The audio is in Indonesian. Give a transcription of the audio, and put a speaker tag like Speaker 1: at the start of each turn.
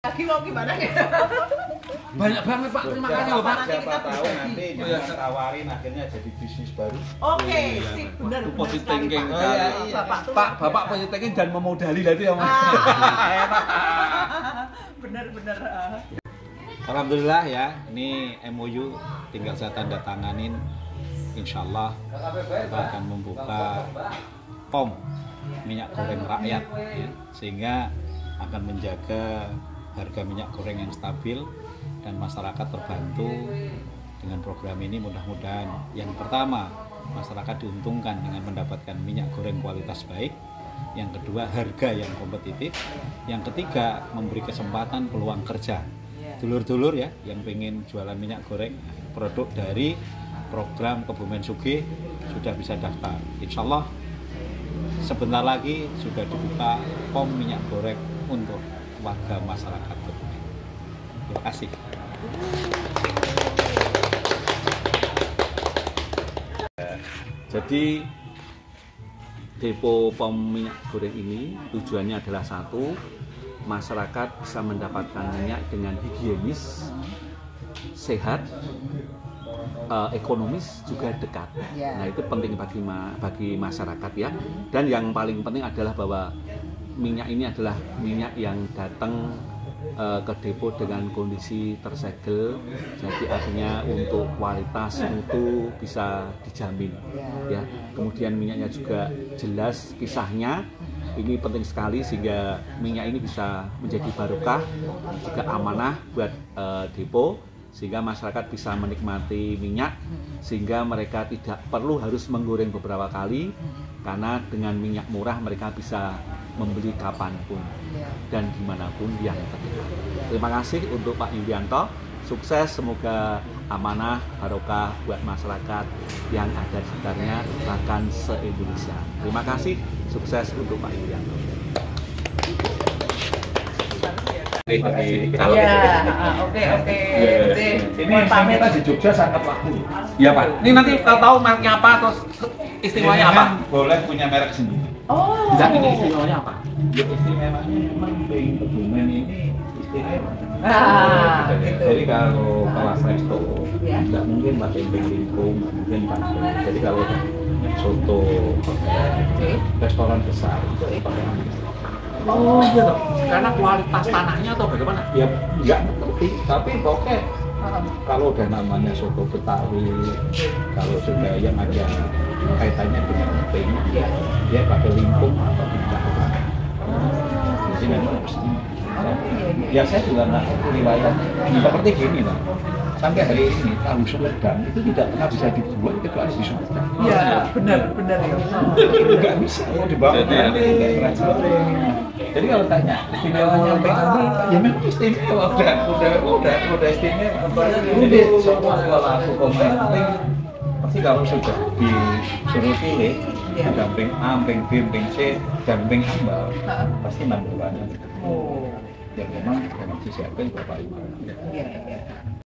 Speaker 1: Lagi mau gimana ya?
Speaker 2: Banyak banget Pak, terima kasih loh Pak.
Speaker 3: Siapa tahu nanti kita tawarin akhirnya jadi bisnis baru.
Speaker 1: Oke, sip, benar.
Speaker 2: Positive
Speaker 1: sekali,
Speaker 2: thinking.
Speaker 1: Pak.
Speaker 2: Bapak positive thinking dan memodali tadi ya Mas.
Speaker 1: Benar-benar.
Speaker 3: Alhamdulillah ya, ini MOU tinggal saya tanda tanganin. Insya Allah kita akan membuka POM minyak goreng rakyat ya, sehingga akan menjaga harga minyak goreng yang stabil dan masyarakat terbantu dengan program ini. Mudah-mudahan yang pertama masyarakat diuntungkan dengan mendapatkan minyak goreng kualitas baik, yang kedua harga yang kompetitif, yang ketiga memberi kesempatan peluang kerja dulur-dulur ya yang pengen jualan minyak goreng produk dari program Kebumen Sugih sudah bisa daftar. Insya Allah sebentar lagi sudah dibuka POM minyak goreng untuk warga masyarakat Kebumen. Terima kasih.
Speaker 4: Jadi depo POM minyak goreng ini tujuannya adalah satu, masyarakat bisa mendapatkan minyak dengan higienis, sehat, ekonomis juga dekat. Nah itu penting bagi masyarakat ya. Dan yang paling penting adalah bahwa minyak ini adalah minyak yang datang ke depo dengan kondisi tersegel, jadi artinya untuk kualitas mutu bisa dijamin ya. Kemudian minyaknya juga jelas kisahnya, ini penting sekali sehingga minyak ini bisa menjadi barokah, juga amanah buat depo, sehingga masyarakat bisa menikmati minyak, sehingga mereka tidak perlu harus menggoreng beberapa kali, karena dengan minyak murah mereka bisa membeli kapanpun dan dimanapun yang terdekat. Terima kasih untuk Pak Yulianto, sukses, semoga amanah, barokah buat masyarakat yang ada di sekitarnya, bahkan se-Indonesia. Terima kasih, sukses untuk Pak Yulianto.
Speaker 1: Oke.
Speaker 2: Ini kita di Jogja sangat laku. Iya Pak. Ini nanti tahu mereknya apa, terus istimewanya apa?
Speaker 3: Boleh punya merek sendiri.
Speaker 1: Oh.
Speaker 2: Enggak, ini istimewanya apa?
Speaker 3: Ya, istimewanya memang di Kebumen ini istimewa.
Speaker 1: Gitu.
Speaker 3: Jadi kalau kelas resto
Speaker 1: Ya.
Speaker 3: nggak mungkin pakai emping lingkung, nggak mungkin pakai. Jadi kalau soto restoran besar itu pakai emping.
Speaker 2: Oh gitu. Karena kualitas tanahnya atau bagaimana?
Speaker 3: Ya nggak ngerti, tapi pokoknya kalau udah namanya soto Betawi, kalau sudah yang ada kaitannya dengan emping, dia pakai lingkung atau tidak. Jadi memang mesti. Ya saya juga nggak tahu riwayatnya. Seperti gini lah. Sampai hari ini tahu Sumedang itu tidak pernah bisa dibuat kecuali di Sumedang.
Speaker 1: Iya, benar ya.
Speaker 3: Itu nggak bisa mau dibawa nanti kayak kerajaan. Jadi kalau tanya istimewanya apa? Ya memang istimewa, udah istimewa. Jadi semua kalau aku komen pasti kalau sudah disuruh pilih ada emping A, emping B, emping C, dan emping ambal pasti number one.
Speaker 1: Oh.
Speaker 3: Ya memang disiapkan Bapak Ibu.
Speaker 1: Iya.